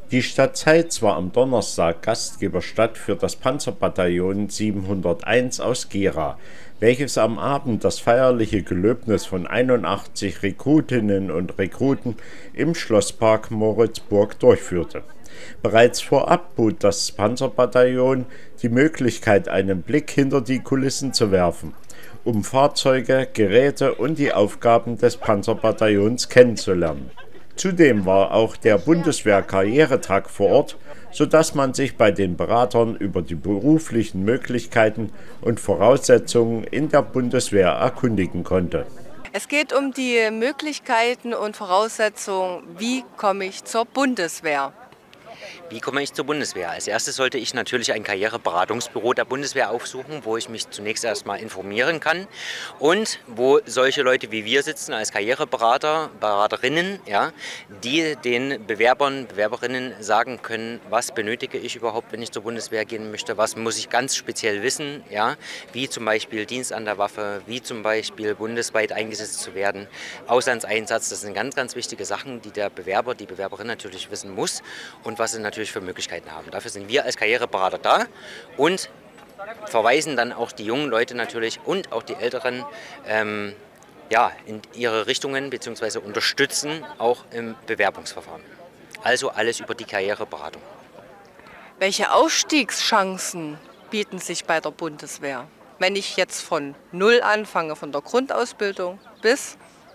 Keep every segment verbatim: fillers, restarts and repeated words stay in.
Die Stadt Zeitz war am Donnerstag Gastgeberstadt für das Panzerbataillon siebenhunderteins aus Gera, welches am Abend das feierliche Gelöbnis von einundachtzig Rekrutinnen und Rekruten im Schlosspark Moritzburg durchführte. Bereits vorab bot das Panzerbataillon die Möglichkeit, einen Blick hinter die Kulissen zu werfen, um Fahrzeuge, Geräte und die Aufgaben des Panzerbataillons kennenzulernen. Zudem war auch der Bundeswehr-Karrieretag vor Ort, sodass man sich bei den Beratern über die beruflichen Möglichkeiten und Voraussetzungen in der Bundeswehr erkundigen konnte. Es geht um die Möglichkeiten und Voraussetzungen, wie komme ich zur Bundeswehr? Wie komme ich zur Bundeswehr? Als erstes sollte ich natürlich ein Karriereberatungsbüro der Bundeswehr aufsuchen, wo ich mich zunächst erstmal informieren kann und wo solche Leute wie wir sitzen als Karriereberater, Beraterinnen, ja, die den Bewerbern, Bewerberinnen sagen können, was benötige ich überhaupt, wenn ich zur Bundeswehr gehen möchte, was muss ich ganz speziell wissen, ja, wie zum Beispiel Dienst an der Waffe, wie zum Beispiel bundesweit eingesetzt zu werden, Auslandseinsatz, das sind ganz, ganz wichtige Sachen, die der Bewerber, die Bewerberin natürlich wissen muss und was sie natürlich für Möglichkeiten haben. Dafür sind wir als Karriereberater da und verweisen dann auch die jungen Leute natürlich und auch die Älteren ähm, ja, in ihre Richtungen bzw. unterstützen auch im Bewerbungsverfahren. Also alles über die Karriereberatung. Welche Aufstiegschancen bieten sich bei der Bundeswehr, wenn ich jetzt von Null anfange, von der Grundausbildung bis?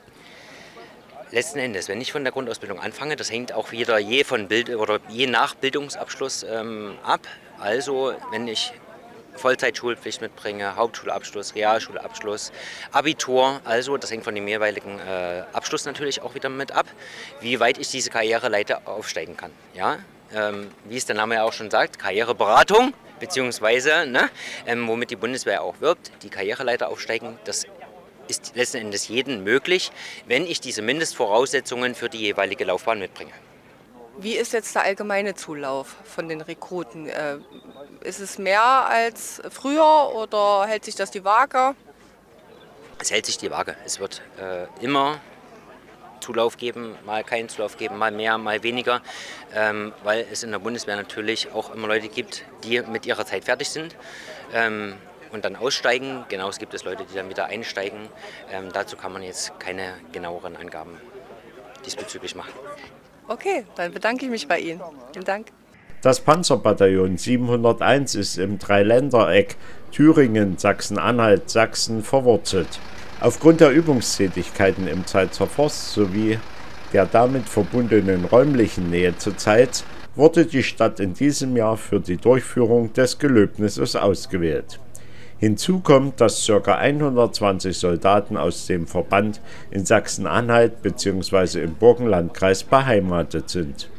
Letzten Endes, wenn ich von der Grundausbildung anfange, das hängt auch wieder je von Bild oder je nach Bildungsabschluss ähm, ab. Also wenn ich Vollzeitschulpflicht mitbringe, Hauptschulabschluss, Realschulabschluss, Abitur, also das hängt von dem jeweiligen äh, Abschluss natürlich auch wieder mit ab, wie weit ich diese Karriereleiter aufsteigen kann. Ja? Ähm, wie es der Name ja auch schon sagt, Karriereberatung, beziehungsweise ne, ähm, womit die Bundeswehr auch wirbt, die Karriereleiter aufsteigen, das ist letzten Endes jedem möglich, wenn ich diese Mindestvoraussetzungen für die jeweilige Laufbahn mitbringe. Wie ist jetzt der allgemeine Zulauf von den Rekruten? Äh, ist es mehr als früher oder hält sich das die Waage? Es hält sich die Waage. Es wird äh, immer Zulauf geben, mal keinen Zulauf geben, mal mehr, mal weniger, ähm, weil es in der Bundeswehr natürlich auch immer Leute gibt, die mit ihrer Zeit fertig sind. Ähm, und dann aussteigen. Genauso gibt es Leute, die dann wieder einsteigen. Ähm, dazu kann man jetzt keine genaueren Angaben diesbezüglich machen. Okay, dann bedanke ich mich bei Ihnen. Vielen Dank. Das Panzerbataillon siebenhunderteins ist im Dreiländereck Thüringen, Sachsen-Anhalt, Sachsen verwurzelt. Aufgrund der Übungstätigkeiten im Zeitzer Forst sowie der damit verbundenen räumlichen Nähe zur Zeitz wurde die Stadt in diesem Jahr für die Durchführung des Gelöbnisses ausgewählt. Hinzu kommt, dass ca. hundertzwanzig Soldaten aus dem Verband in Sachsen-Anhalt bzw. im Burgenlandkreis beheimatet sind.